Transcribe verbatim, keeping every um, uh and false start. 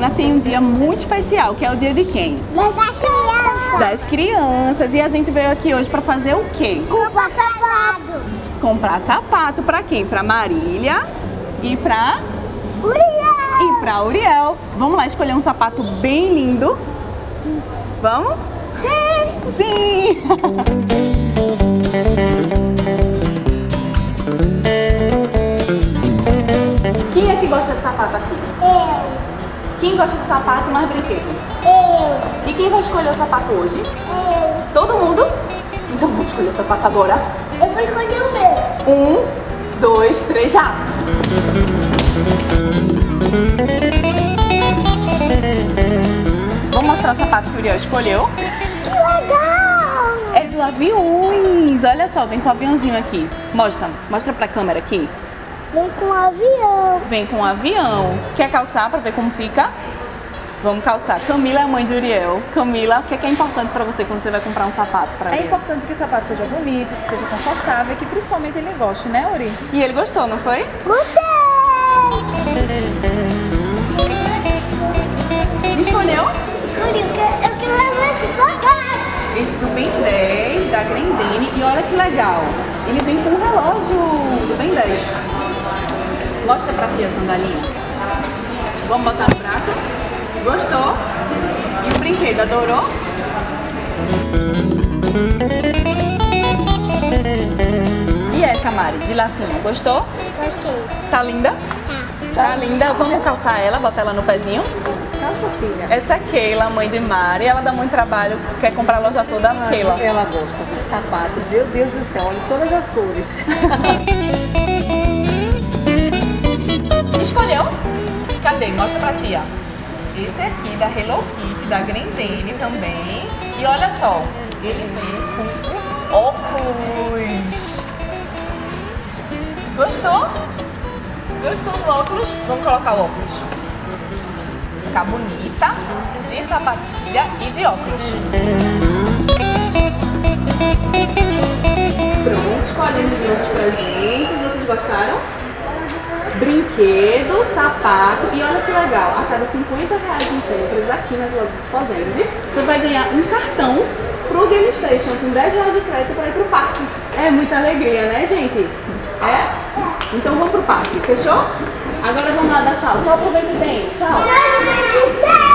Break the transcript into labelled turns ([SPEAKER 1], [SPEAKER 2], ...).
[SPEAKER 1] semana tem um dia muito especial, que é o dia de quem?
[SPEAKER 2] Das crianças.
[SPEAKER 1] Das crianças. E a gente veio aqui hoje para fazer o quê?
[SPEAKER 2] Comprar sapato.
[SPEAKER 1] Comprar sapato para quem? Para Marília e para
[SPEAKER 2] Uriel.
[SPEAKER 1] e para Uriel. Vamos lá escolher um sapato bem lindo?
[SPEAKER 2] Sim.
[SPEAKER 1] Vamos?
[SPEAKER 2] Sim.
[SPEAKER 1] Sim! Quem é que gosta de sapato aqui?
[SPEAKER 2] Eu.
[SPEAKER 1] Quem gosta de sapato mais brinquedo?
[SPEAKER 2] Eu.
[SPEAKER 1] E quem vai escolher o sapato hoje?
[SPEAKER 2] Eu.
[SPEAKER 1] Todo mundo? Então vamos escolher o sapato agora.
[SPEAKER 2] Eu vou escolher o meu.
[SPEAKER 1] Um, dois, três, já! Vou mostrar o sapato que o Uriel escolheu.
[SPEAKER 2] Que legal!
[SPEAKER 1] É do aviões! Olha só, vem com o aviãozinho aqui. Mostra, mostra pra câmera aqui.
[SPEAKER 2] Vem com um avião.
[SPEAKER 1] Vem com um avião. Quer calçar pra ver como fica? Vamos calçar. Camila é a mãe de Uriel. Camila, o que é, que é importante pra você quando você vai comprar um sapato pra
[SPEAKER 3] É
[SPEAKER 1] Uriel?
[SPEAKER 3] importante que o sapato seja bonito, que seja confortável e que principalmente ele goste, né, Uri?
[SPEAKER 1] E ele gostou, não foi?
[SPEAKER 2] Gostei!
[SPEAKER 1] Escolheu?
[SPEAKER 2] Escolhi, eu quero, eu quero levar esse bagagem.
[SPEAKER 1] Esse do Ben dez, da Grendene. E olha que legal. Ele vem com um relógio do Ben dez. Mostra pra ti a sandalinha. Vamos botar no braço? Gostou? E o brinquedo, adorou? E essa, Mari, de lacinho, gostou?
[SPEAKER 2] Gostei.
[SPEAKER 1] Tá linda? Tá linda. Vamos calçar ela, botar ela no pezinho?
[SPEAKER 3] Calça, filha.
[SPEAKER 1] Essa é Keila, mãe de Mari. Ela dá muito trabalho, quer comprar a loja toda, a Keila.
[SPEAKER 3] Ela gosta de sapato. Meu Deus do céu, olha todas as cores.
[SPEAKER 1] Escolheu? Cadê? Mostra pra tia. Esse aqui da Hello Kitty, da Grendene também. E olha só, ele vem com um óculos. Gostou? Gostou do óculos? Vamos colocar o óculos. Ficar bonita, de sapatilha e de óculos. Pronto, escolhemos os nossos presentes. Vocês gostaram? Brinquedo, sapato e olha que legal, a cada cinquenta reais em compras aqui nas lojas de Fazenda, você vai ganhar um cartão pro Game Station com dez reais de crédito para ir pro parque. É muita alegria, né, gente? É? Então vamos pro parque, fechou? Agora vamos lá dar tchau. Tchau, aproveita bem. Tchau.